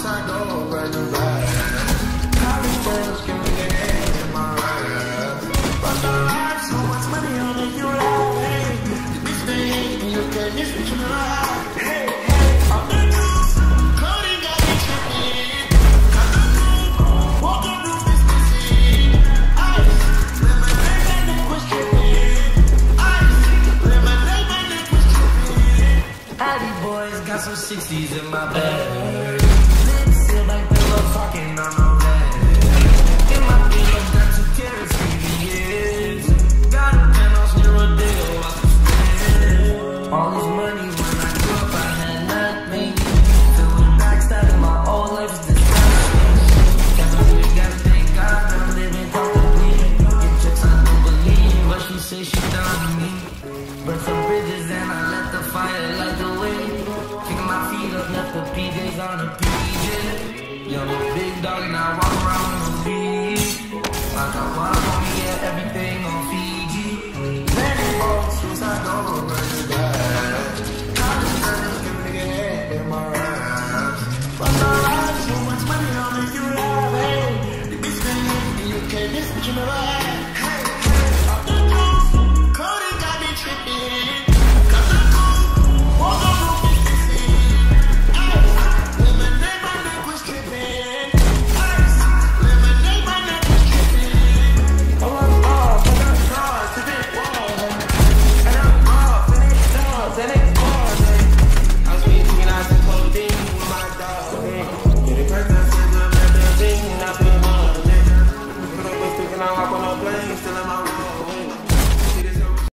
I go right to ride. College girls give me the hand in my ride. Bust our life, so much money on it, you like. This thing, you can miss what you like. Hey, hey, I'm the news. Coding got me tripping. Got the roof, walk the roof is missing. Ice, lemonade, my neck was tripping. Ice, lemonade, my neck was tripping. Addy boys got some 60s in my bag. Lips feel like pillow talking on the bed. In my pillow got 2 carats, baby, yes. Got a penthouse near a deal, I can spend. All this money when I grew up, I had nothing. Filled with backstabbing, my whole life's disgusting. Can't believe, gotta thank God I'm living comfortably. Get chicks I don't believe, but she say she down with me. Burn some bridges and I let the fire light the way. Kicking my feet up, left the PJs on the PJ. Young big dog and I walk around with the beat. I got what I want.